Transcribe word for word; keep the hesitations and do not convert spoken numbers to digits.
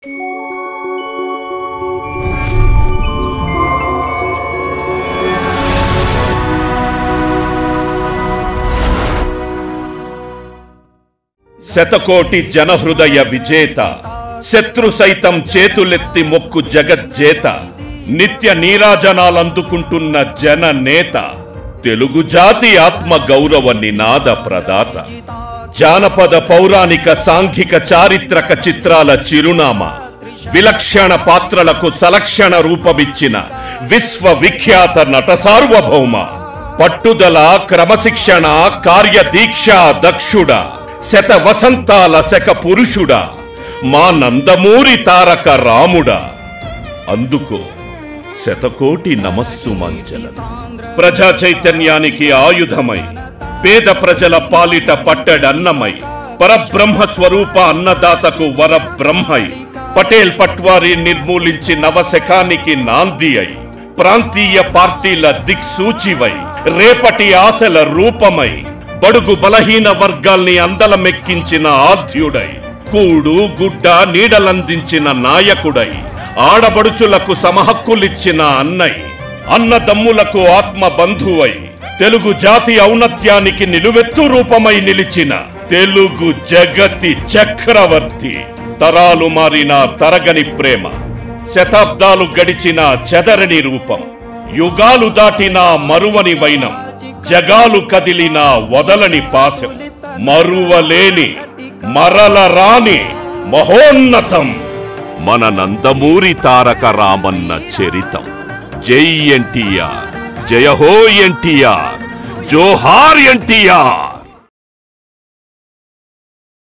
శతకోటి జనహృదయ విజేత, శత్రు సైతం చేతులెత్తి మొక్కు జగజ్జేత, నిత్య నీరాజనాలందుకుంటున్న జన నేత, తెలుగు జాతి ఆత్మ గౌరవ నినాద ప్రదాత, జానపద పౌరాణిక సాంఘిక చారిత్రక చిత్రాల చిరునామా, విలక్షణ పాత్రలకు సలక్షణ రూపమిచ్చిన విశ్వవిఖ్యాత నట సార్వభౌమ, పట్టుదల క్రమశిక్షణ కార్యదీక్ష దక్షుడా, శత వసంతాల శక పురుషుడా, మా నందమూరి తారక రాముడా, అందుకో శతకోటి నమస్సు మంచల. ప్రజా చైతన్యానికి ఆయుధమై, పేద ప్రజల పాలిట పట్టడన్నమై, పరబ్రహ్మ స్వరూప అన్నదాతకు వర బ్రహ్మై, పటేల్ పట్వారీ నిర్మూలించి నవశకానికి నాంది అయి, ప్రాంతీయ పార్టీల దిక్సూచివై, రేపటి ఆశల రూపమై, బడుగు బలహీన వర్గాల్ని అందలమెక్కించిన ఆద్యుడై, కూడు గుడ్డ నీడలందించిన నాయకుడై, ఆడబడుచులకు సమహక్కులిచ్చిన అన్నై, అన్నదమ్ములకు ఆత్మ బంధువై, తెలుగు జాతి ఔన్నత్యానికి నిలువెత్తు రూపమై నిలిచిన తెలుగు జగతి చక్రవర్తి, తరాలు మారిన తరగని ప్రేమ, శతాబ్దాలు గడిచిన చెదరని రూపం, యుగాలు దాటిన మరువని వైనం, జగాలు కదిలిన వదలని పాశం, మరువలేని మరల రాని మహోన్నతం మన నందమూరి తారక రామన్న చరితం. జై ఎన్టీఆర్, జయ హో ఎన్టీఆర్, జోహార్ ఎన్టీఆర్.